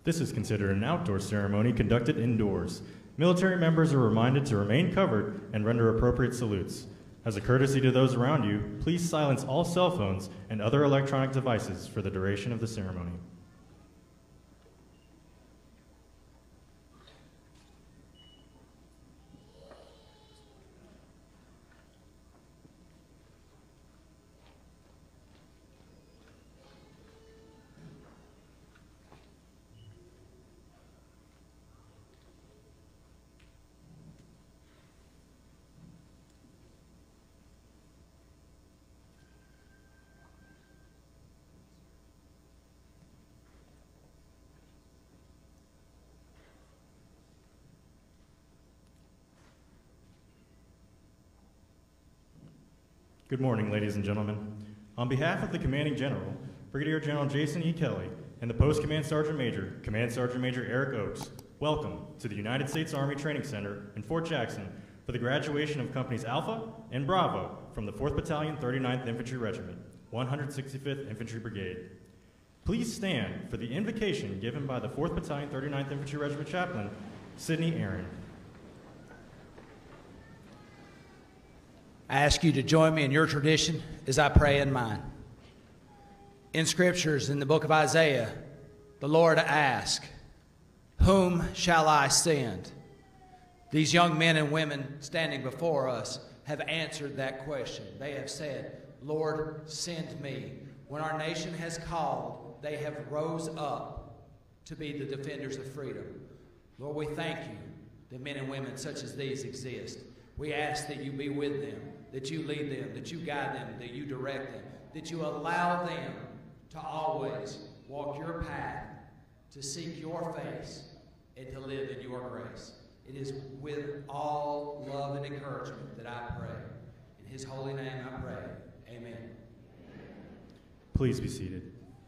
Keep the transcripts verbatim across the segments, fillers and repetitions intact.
This is considered an outdoor ceremony conducted indoors. Military members are reminded to remain covered and render appropriate salutes. As a courtesy to those around you, please silence all cell phones and other electronic devices for the duration of the ceremony. Good morning, ladies and gentlemen. On behalf of the Commanding General, Brigadier General Jason E. Kelly, and the Post Command Sergeant Major, Command Sergeant Major Eric Oakes, welcome to the United States Army Training Center in Fort Jackson for the graduation of Companies Alpha and Bravo from the fourth Battalion, thirty-ninth Infantry Regiment, one hundred sixty-fifth Infantry Brigade. Please stand for the invocation given by the fourth Battalion, thirty-ninth Infantry Regiment Chaplain, Sidney Aaron. I ask you to join me in your tradition as I pray in mine. In scriptures, in the book of Isaiah, the Lord asked, "Whom shall I send?" These young men and women standing before us have answered that question. They have said, "Lord, send me." When our nation has called, they have rose up to be the defenders of freedom. Lord, we thank you that men and women such as these exist. We ask that you be with them, that you lead them, that you guide them, that you direct them, that you allow them to always walk your path, to seek your face, and to live in your grace. It is with all love and encouragement that I pray. In his holy name I pray. Amen. Please be seated.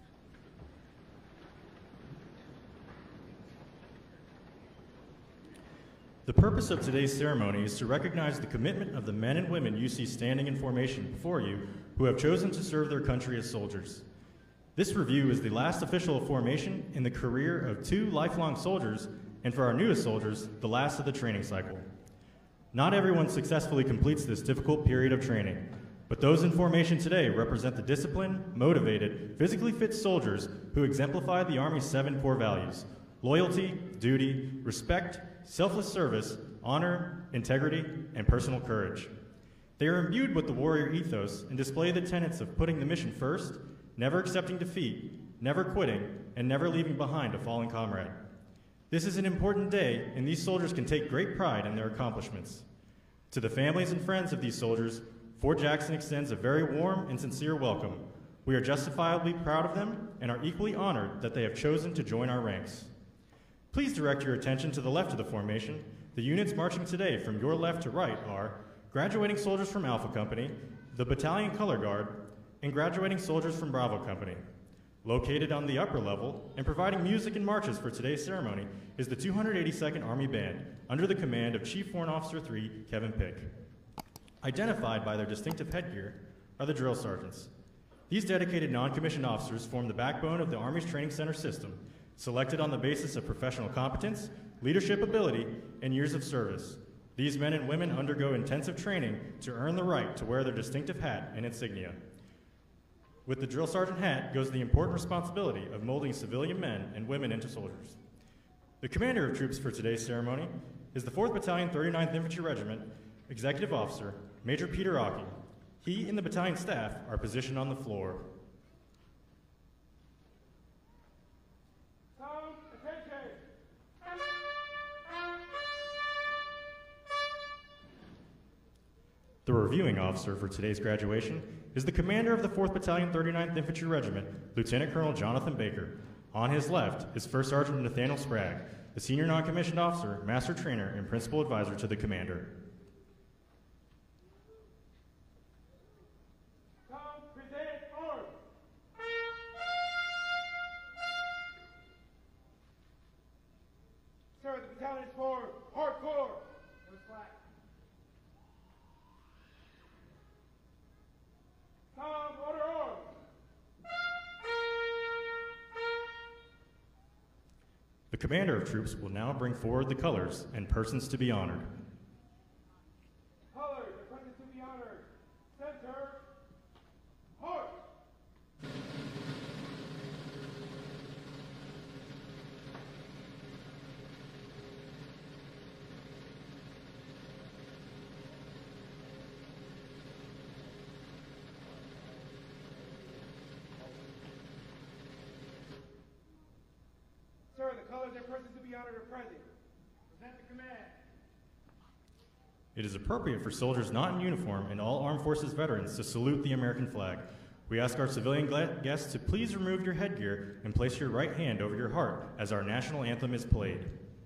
The purpose of today's ceremony is to recognize the commitment of the men and women you see standing in formation before you who have chosen to serve their country as soldiers. This review is the last official formation in the career of two lifelong soldiers, and for our newest soldiers, the last of the training cycle. Not everyone successfully completes this difficult period of training, but those in formation today represent the disciplined, motivated, physically fit soldiers who exemplify the Army's seven core values: loyalty, duty, respect, selfless service, honor, integrity, and personal courage. They are imbued with the warrior ethos and display the tenets of putting the mission first, never accepting defeat, never quitting, and never leaving behind a fallen comrade. This is an important day, and these soldiers can take great pride in their accomplishments. To the families and friends of these soldiers, Fort Jackson extends a very warm and sincere welcome. We are justifiably proud of them and are equally honored that they have chosen to join our ranks. Please direct your attention to the left of the formation. The units marching today from your left to right are graduating soldiers from Alpha Company, the Battalion Color Guard, and graduating soldiers from Bravo Company. Located on the upper level and providing music and marches for today's ceremony is the two hundred eighty-second Army Band under the command of Chief Warrant Officer three, Kevin Pick. Identified by their distinctive headgear are the drill sergeants. These dedicated non-commissioned officers form the backbone of the Army's training center system, selected on the basis of professional competence, leadership ability, and years of service. These men and women undergo intensive training to earn the right to wear their distinctive hat and insignia. With the drill sergeant hat goes the important responsibility of molding civilian men and women into soldiers. The commander of troops for today's ceremony is the fourth Battalion, thirty-ninth Infantry Regiment, Executive Officer, Major Peter Aki. He and the battalion staff are positioned on the floor. The reviewing officer for today's graduation is the commander of the fourth Battalion, thirty-ninth Infantry Regiment, Lieutenant Colonel Jonathan Baker. On his left is First Sergeant Nathaniel Sprague, the senior non-commissioned officer, master trainer, and principal advisor to the commander. Come, present arms. Sir, the battalion is for hardcore. No slack. Come, order arms. The commander of troops will now bring forward the colors and persons to be honored. Colors and persons to be honored. Center. March. Sir, the colors and persons to be honored are present. Present the command. It is appropriate for soldiers not in uniform and all armed forces veterans to salute the American flag. We ask our civilian guests to please remove your headgear and place your right hand over your heart as our national anthem is played.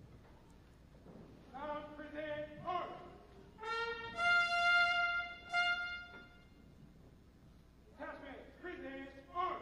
Now present arms. Attachment, present arms.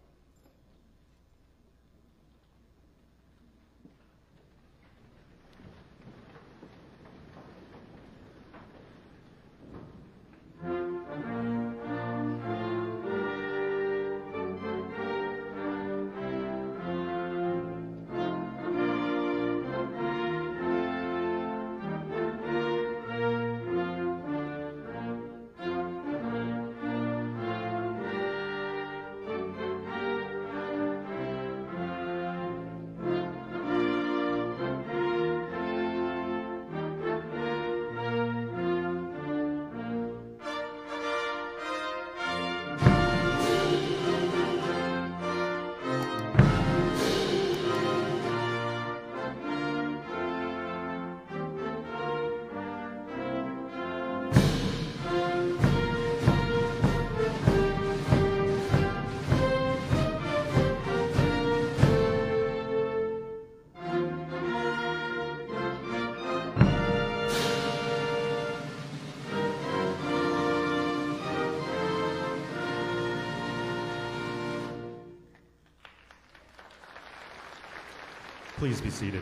Please be seated.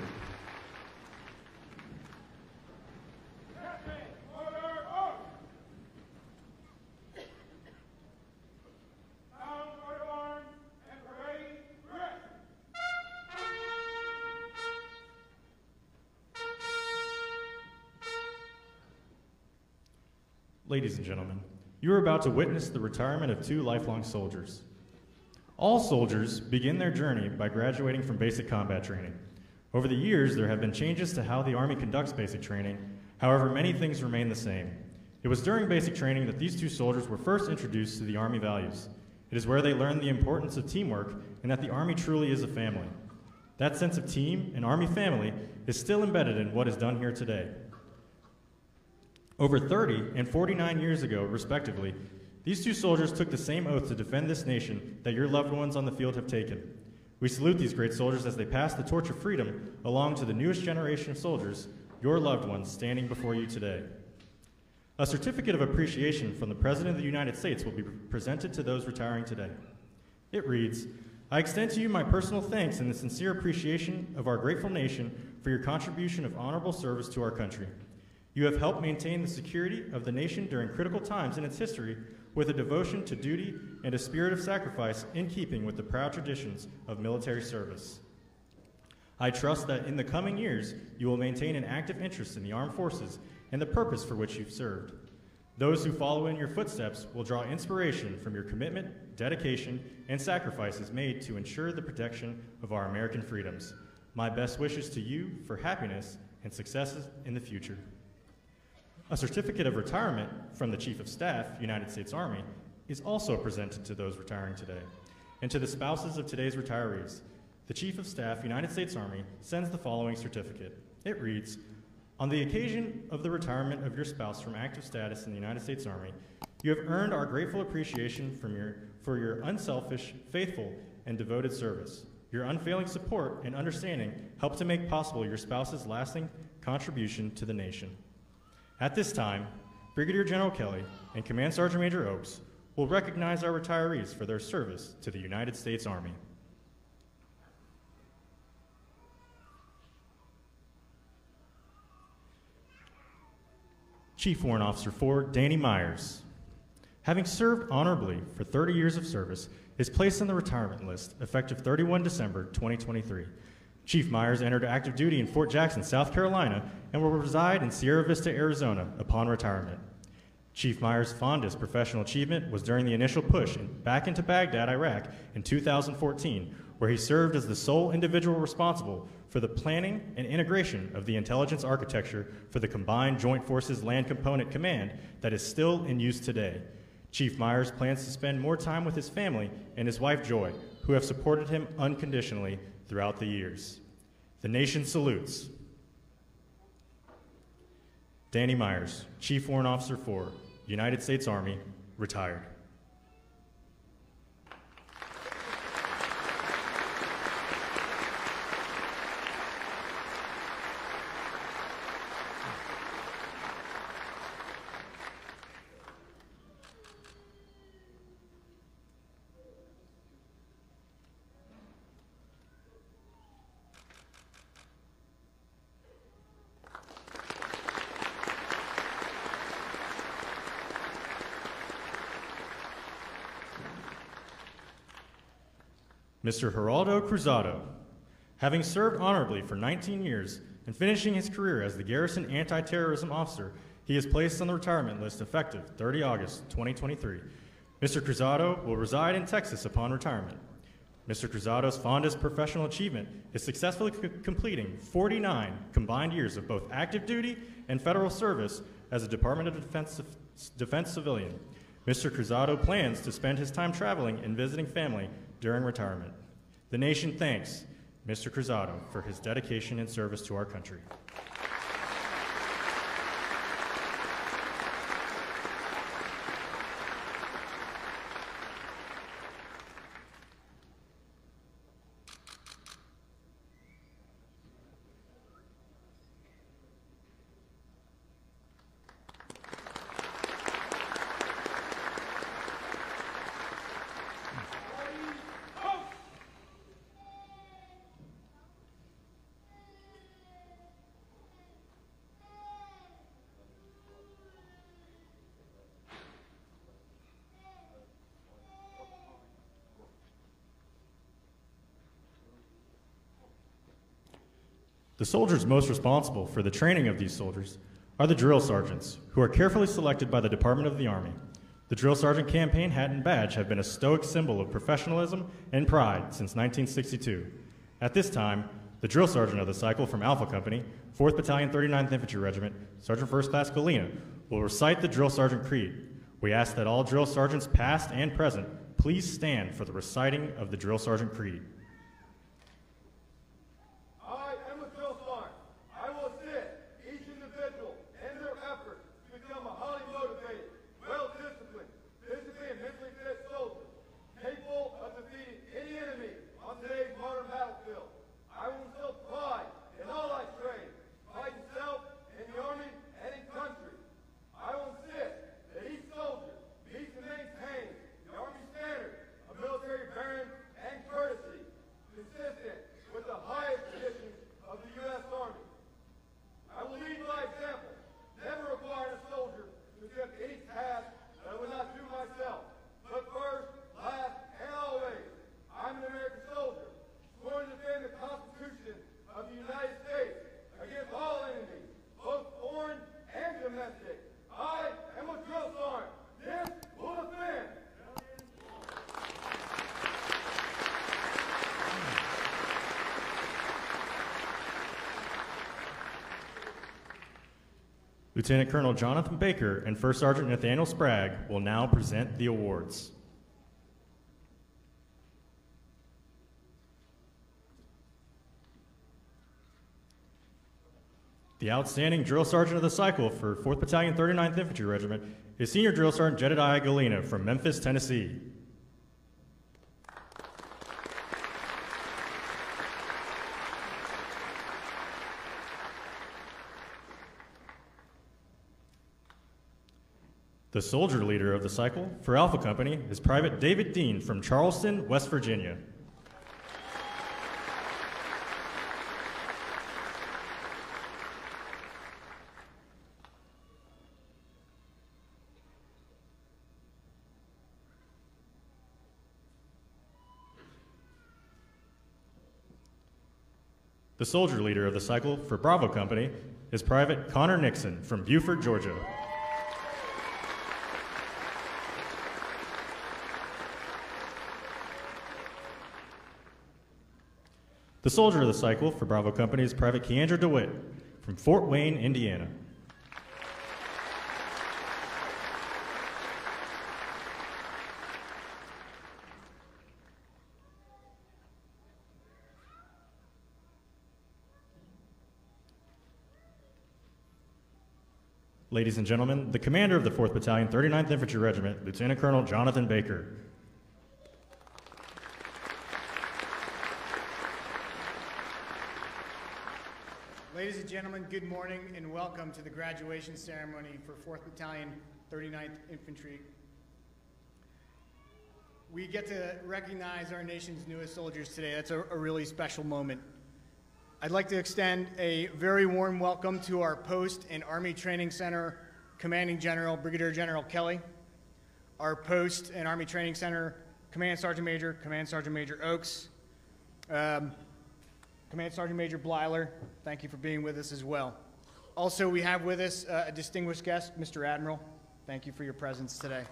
Attachment, order, arms. Down, order, arms, and parade, rest. Ladies and gentlemen, you are about to witness the retirement of two lifelong soldiers. All soldiers begin their journey by graduating from basic combat training. Over the years, there have been changes to how the Army conducts basic training. However, many things remain the same. It was during basic training that these two soldiers were first introduced to the Army values. It is where they learned the importance of teamwork and that the Army truly is a family. That sense of team and Army family is still embedded in what is done here today. Over thirty and forty-nine years ago, respectively, these two soldiers took the same oath to defend this nation that your loved ones on the field have taken. We salute these great soldiers as they pass the torch of freedom along to the newest generation of soldiers, your loved ones standing before you today. A certificate of appreciation from the President of the United States will be presented to those retiring today. It reads, I extend to you my personal thanks and the sincere appreciation of our grateful nation for your contribution of honorable service to our country. You have helped maintain the security of the nation during critical times in its history with a devotion to duty and a spirit of sacrifice in keeping with the proud traditions of military service. I trust that in the coming years, you will maintain an active interest in the armed forces and the purpose for which you've served. Those who follow in your footsteps will draw inspiration from your commitment, dedication, and sacrifices made to ensure the protection of our American freedoms. My best wishes to you for happiness and successes in the future. A certificate of retirement from the Chief of Staff, United States Army, is also presented to those retiring today. And to the spouses of today's retirees, the Chief of Staff, United States Army, sends the following certificate. It reads, on the occasion of the retirement of your spouse from active status in the United States Army, you have earned our grateful appreciation from your, for your unselfish, faithful, and devoted service. Your unfailing support and understanding help to make possible your spouse's lasting contribution to the nation. At this time, Brigadier General Kelly and Command Sergeant Major Oakes will recognize our retirees for their service to the United States Army. Chief Warrant Officer four, Danny Myers. Having served honorably for thirty years of service, is placed on the retirement list effective thirty-first December twenty twenty-three. Chief Myers entered active duty in Fort Jackson, South Carolina, and will reside in Sierra Vista, Arizona upon retirement. Chief Myers' fondest professional achievement was during the initial push in, back into Baghdad, Iraq in two thousand fourteen, where he served as the sole individual responsible for the planning and integration of the intelligence architecture for the Combined Joint Forces Land Component Command that is still in use today. Chief Myers plans to spend more time with his family and his wife Joy, who have supported him unconditionally throughout the years. The nation salutes Danny Myers, Chief Warrant Officer four, United States Army, retired. Mister Geraldo Cruzado, having served honorably for nineteen years and finishing his career as the Garrison Anti-Terrorism Officer, he is placed on the retirement list effective the thirtieth of August, twenty twenty-three. Mister Cruzado will reside in Texas upon retirement. Mister Cruzado's fondest professional achievement is successfully c- completing forty-nine combined years of both active duty and federal service as a Department of Defense, Defense civilian. Mister Cruzado plans to spend his time traveling and visiting family during retirement. The nation thanks Mister Cruzado for his dedication and service to our country. The soldiers most responsible for the training of these soldiers are the drill sergeants, who are carefully selected by the Department of the Army. The drill sergeant campaign hat and badge have been a stoic symbol of professionalism and pride since nineteen sixty-two. At this time, the drill sergeant of the cycle from Alpha Company, fourth Battalion, thirty-ninth Infantry Regiment, Sergeant First Class Galena, will recite the drill sergeant creed. We ask that all drill sergeants past and present please stand for the reciting of the drill sergeant creed. Lieutenant Colonel Jonathan Baker and First Sergeant Nathaniel Sprague will now present the awards. The outstanding drill sergeant of the cycle for fourth Battalion, thirty-ninth Infantry Regiment is Senior Drill Sergeant Jedediah Galena from Memphis, Tennessee. The soldier leader of the cycle for Alpha Company is Private David Dean from Charleston, West Virginia. The soldier leader of the cycle for Bravo Company is Private Connor Nixon from Buford, Georgia. The soldier of the cycle for Bravo Company is Private Keandra DeWitt from Fort Wayne, Indiana. Ladies and gentlemen, the commander of the fourth Battalion, thirty-ninth Infantry Regiment, Lieutenant Colonel Jonathan Baker. Ladies and gentlemen, good morning and welcome to the graduation ceremony for fourth Battalion, thirty-ninth Infantry. We get to recognize our nation's newest soldiers today. That's a, a really special moment. I'd like to extend a very warm welcome to our Post and Army Training Center Commanding General, Brigadier General Kelly, our Post and Army Training Center Command Sergeant Major, Command Sergeant Major Oakes, um, Command Sergeant Major Blyler, thank you for being with us as well. Also, we have with us uh, a distinguished guest, Mister Admiral. Thank you for your presence today.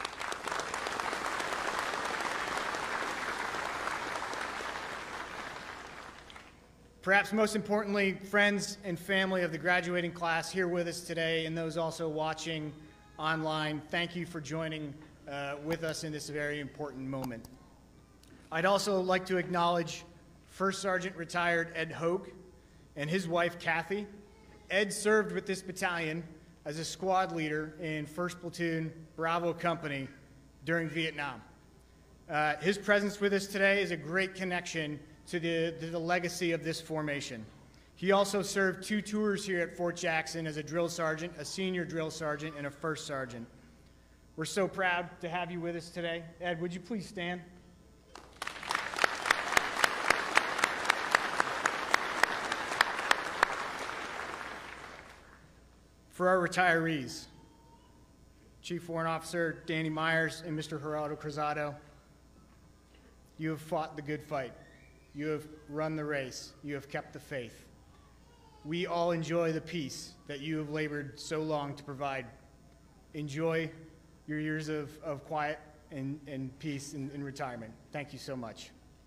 Perhaps most importantly, friends and family of the graduating class here with us today and those also watching online, thank you for joining uh, with us in this very important moment. I'd also like to acknowledge First Sergeant retired Ed Hoke and his wife Kathy. Ed served with this battalion as a squad leader in first Platoon Bravo Company during Vietnam. Uh, his presence with us today is a great connection to the, to the legacy of this formation. He also served two tours here at Fort Jackson as a drill sergeant, a senior drill sergeant, and a first sergeant. We're so proud to have you with us today. Ed, would you please stand? For our retirees, Chief Warrant Officer Danny Myers and Mister Geraldo Cruzado, you have fought the good fight. You have run the race. You have kept the faith. We all enjoy the peace that you have labored so long to provide. Enjoy your years of, of quiet and, and peace in, in retirement. Thank you so much.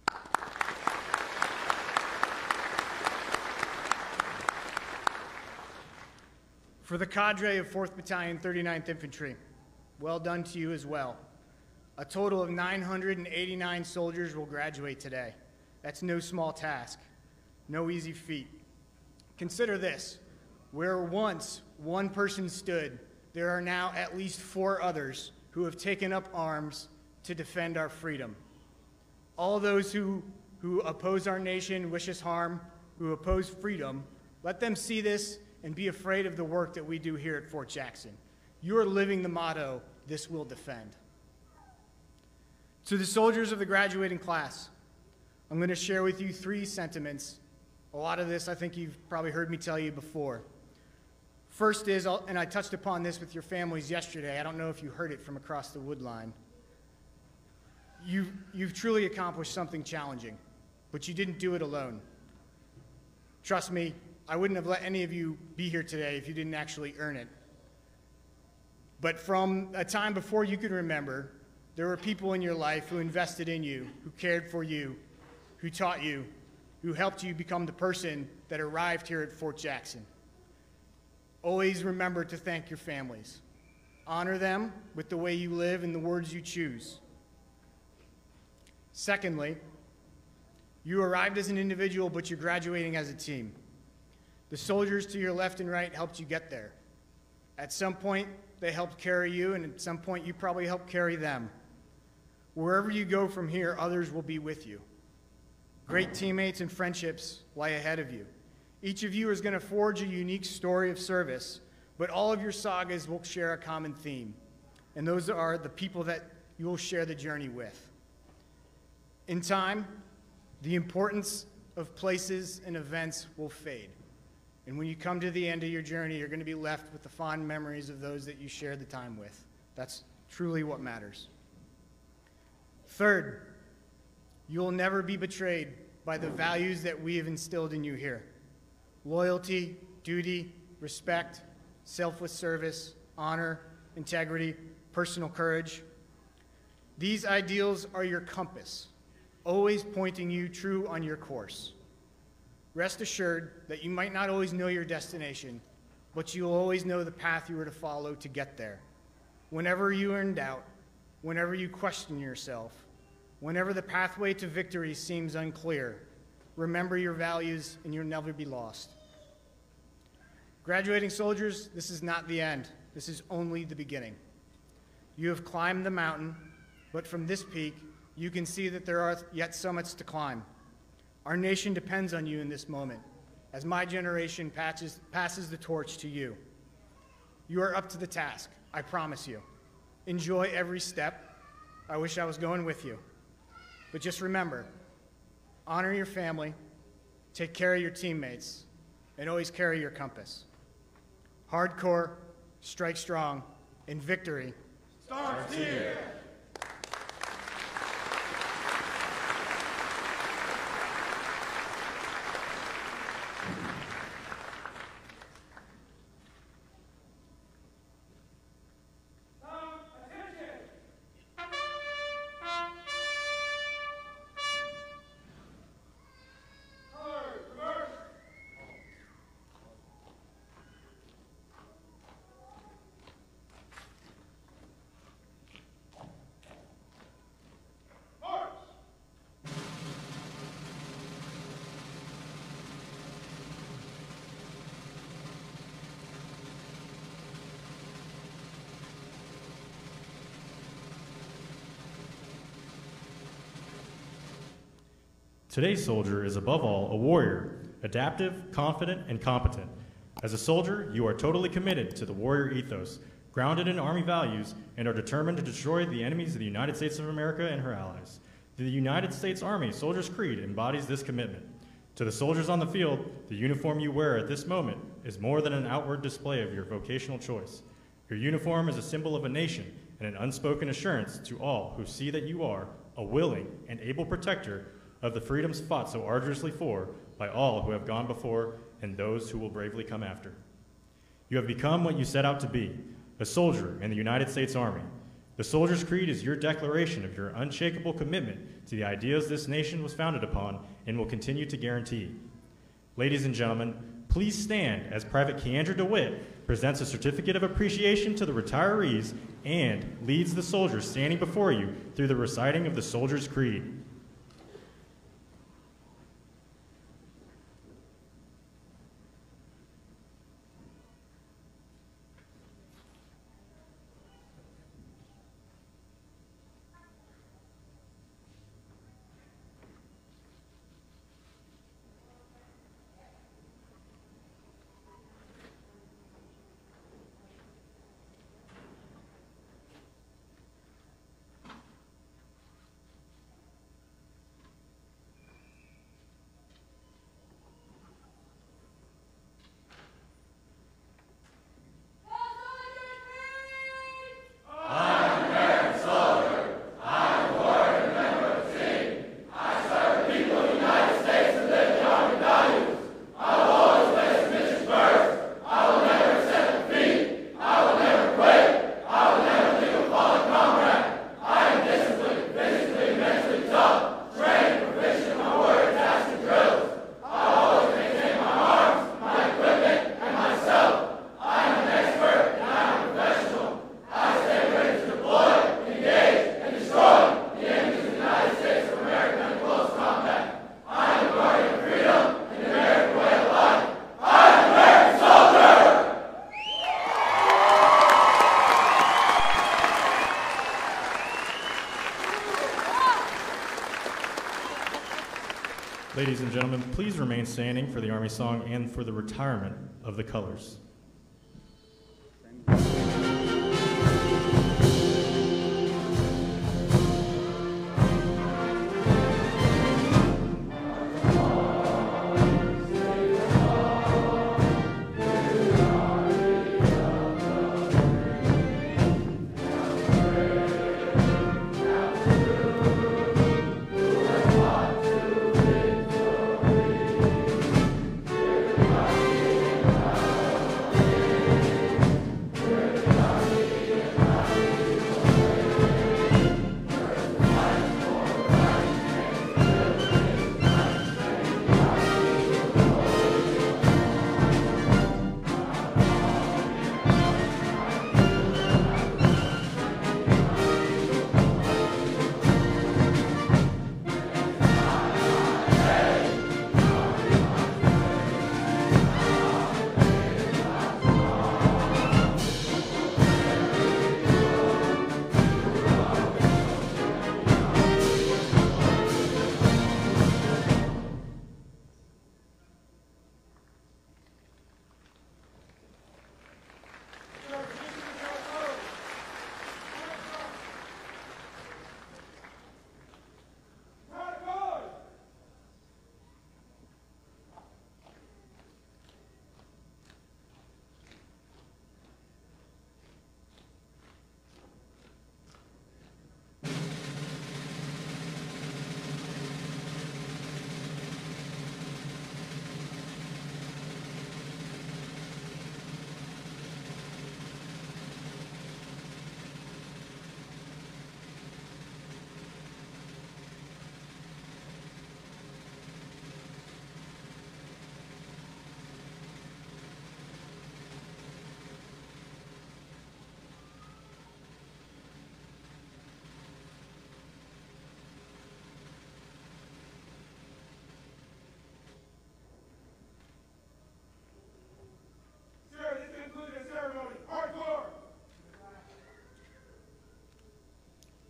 For the cadre of fourth Battalion, thirty-ninth Infantry, well done to you as well. A total of nine hundred eighty-nine soldiers will graduate today. That's no small task, no easy feat. Consider this, where once one person stood, there are now at least four others who have taken up arms to defend our freedom. All those who, who oppose our nation, wish us harm, who oppose freedom, let them see this and be afraid of the work that we do here at Fort Jackson. You are living the motto, "This will defend." To the soldiers of the graduating class, I'm going to share with you three sentiments. A lot of this I think you've probably heard me tell you before. First is, and I touched upon this with your families yesterday, I don't know if you heard it from across the wood line. You've, you've truly accomplished something challenging, but you didn't do it alone. Trust me, I wouldn't have let any of you be here today if you didn't actually earn it. But from a time before you could remember, there were people in your life who invested in you, who cared for you, who taught you, who helped you become the person that arrived here at Fort Jackson. Always remember to thank your families. Honor them with the way you live and the words you choose. Secondly, you arrived as an individual, but you're graduating as a team. The soldiers to your left and right helped you get there. At some point, they helped carry you, and at some point, you probably helped carry them. Wherever you go from here, others will be with you. Great teammates and friendships lie ahead of you. Each of you is going to forge a unique story of service, but all of your sagas will share a common theme, and those are the people that you will share the journey with. In time, the importance of places and events will fade. And when you come to the end of your journey, you're going to be left with the fond memories of those that you shared the time with. That's truly what matters. Third, you will never be betrayed by the values that we have instilled in you here: loyalty, duty, respect, selfless service, honor, integrity, personal courage. These ideals are your compass, always pointing you true on your course. Rest assured that you might not always know your destination, but you will always know the path you are to follow to get there. Whenever you are in doubt, whenever you question yourself, whenever the pathway to victory seems unclear, remember your values and you'll never be lost. Graduating soldiers, this is not the end. This is only the beginning. You have climbed the mountain, but from this peak, you can see that there are yet summits to climb. Our nation depends on you in this moment, as my generation patches, passes the torch to you. You are up to the task, I promise you. Enjoy every step. I wish I was going with you. But just remember, honor your family, take care of your teammates, and always carry your compass. Hardcore, strike strong, and victory starts here. Today's soldier is above all a warrior, adaptive, confident, and competent. As a soldier, you are totally committed to the warrior ethos, grounded in Army values, and are determined to destroy the enemies of the United States of America and her allies. The United States Army Soldier's Creed embodies this commitment. To the soldiers on the field, the uniform you wear at this moment is more than an outward display of your vocational choice. Your uniform is a symbol of a nation and an unspoken assurance to all who see that you are a willing and able protector of the freedoms fought so arduously for by all who have gone before and those who will bravely come after. You have become what you set out to be, a soldier in the United States Army. The Soldier's Creed is your declaration of your unshakable commitment to the ideas this nation was founded upon and will continue to guarantee. Ladies and gentlemen, please stand as Private Keandra DeWitt presents a certificate of appreciation to the retirees and leads the soldiers standing before you through the reciting of the Soldier's Creed. Ladies and gentlemen, please remain standing for the Army song and for the retirement of the colors. Thank you.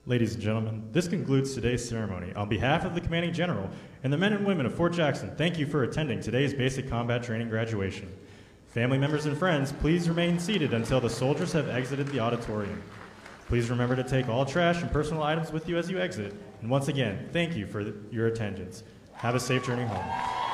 Ladies and gentlemen, this concludes today's ceremony. On behalf of the Commanding General and the men and women of Fort Jackson, thank you for attending today's basic combat training graduation. Family members and friends, please remain seated until the soldiers have exited the auditorium. Please remember to take all trash and personal items with you as you exit. And once again, thank you for your attendance. Have a safe journey home.